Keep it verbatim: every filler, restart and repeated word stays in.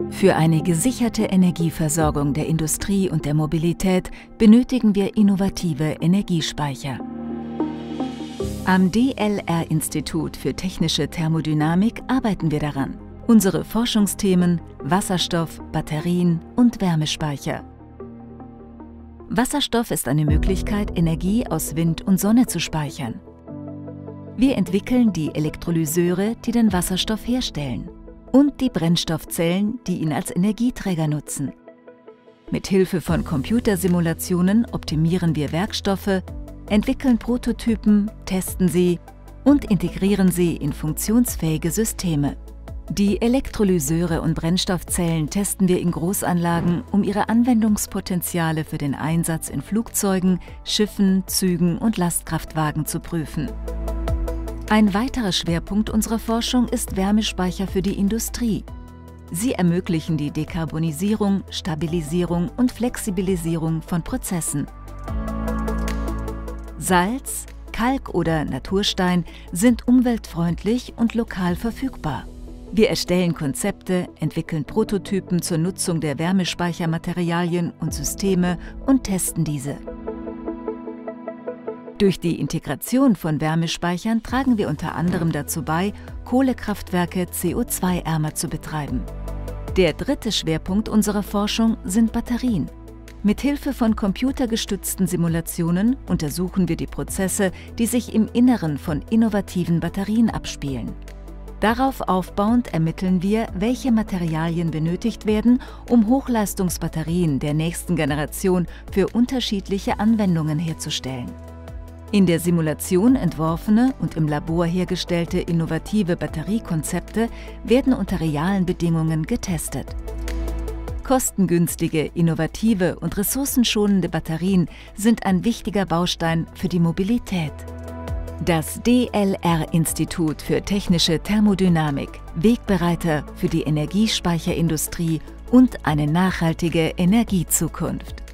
Für eine gesicherte Energieversorgung der Industrie und der Mobilität benötigen wir innovative Energiespeicher. Am D L R-Institut für Technische Thermodynamik arbeiten wir daran. Unsere Forschungsthemen: Wasserstoff, Batterien und Wärmespeicher. Wasserstoff ist eine Möglichkeit, Energie aus Wind und Sonne zu speichern. Wir entwickeln die Elektrolyseure, die den Wasserstoff herstellen, und die Brennstoffzellen, die ihn als Energieträger nutzen. Mit Hilfe von Computersimulationen optimieren wir Werkstoffe, entwickeln Prototypen, testen sie und integrieren sie in funktionsfähige Systeme. Die Elektrolyseure und Brennstoffzellen testen wir in Großanlagen, um ihre Anwendungspotenziale für den Einsatz in Flugzeugen, Schiffen, Zügen und Lastkraftwagen zu prüfen. Ein weiterer Schwerpunkt unserer Forschung ist Wärmespeicher für die Industrie. Sie ermöglichen die Dekarbonisierung, Stabilisierung und Flexibilisierung von Prozessen. Salz, Kalk oder Naturstein sind umweltfreundlich und lokal verfügbar. Wir erstellen Konzepte, entwickeln Prototypen zur Nutzung der Wärmespeichermaterialien und Systeme und testen diese. Durch die Integration von Wärmespeichern tragen wir unter anderem dazu bei, Kohlekraftwerke C O zwei ärmer zu betreiben. Der dritte Schwerpunkt unserer Forschung sind Batterien. Mit Hilfe von computergestützten Simulationen untersuchen wir die Prozesse, die sich im Inneren von innovativen Batterien abspielen. Darauf aufbauend ermitteln wir, welche Materialien benötigt werden, um Hochleistungsbatterien der nächsten Generation für unterschiedliche Anwendungen herzustellen. In der Simulation entworfene und im Labor hergestellte innovative Batteriekonzepte werden unter realen Bedingungen getestet. Kostengünstige, innovative und ressourcenschonende Batterien sind ein wichtiger Baustein für die Mobilität. Das D L R-Institut für Technische Thermodynamik, Wegbereiter für die Energiespeicherindustrie und eine nachhaltige Energiezukunft.